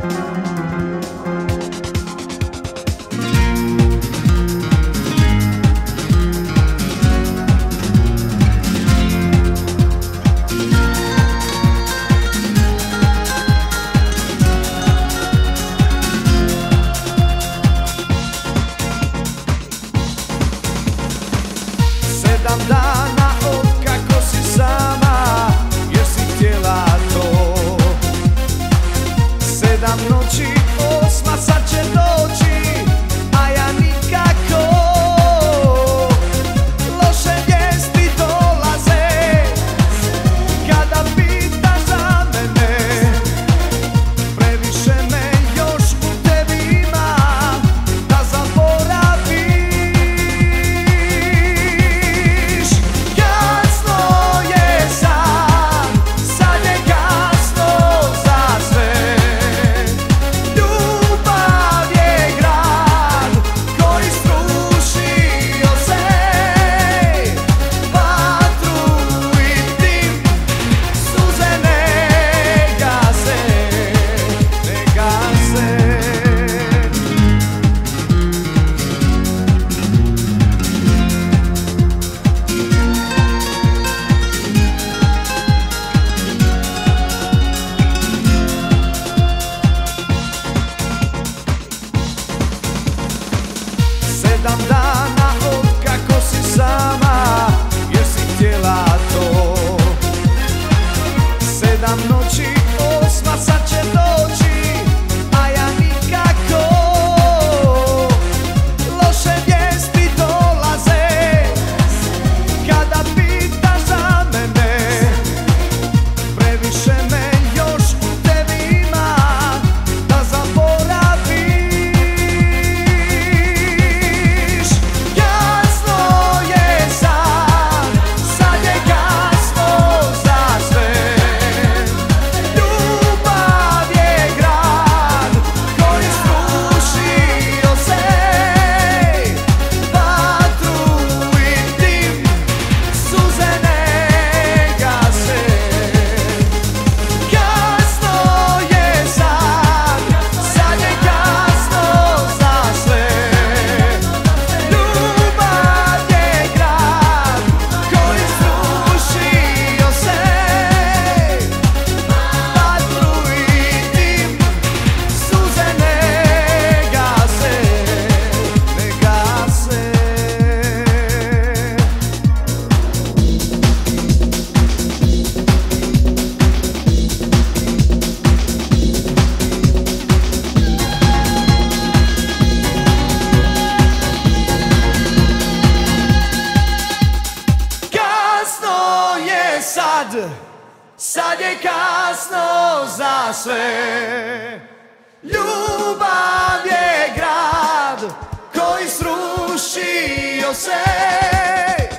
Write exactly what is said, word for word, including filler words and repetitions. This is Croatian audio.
Sedam dana od kako si sama, jer si htjela to. Sedam noći, osma sad će doći, a ja nikako. Loše vijesti dolaze kada pitaš za mene. Previše me još u tebi ima da zaboraviš. Sedam dana od kako si sama, jer si htjela to. Sedam noći, osma sad će doći, a ja nikako. Loše vijesti dolaze kada pitaš za mene. Previše me još u tebi ima da zaboraviš. Sad, sad je kasno za sve. Ljubav je grad koji srušio se.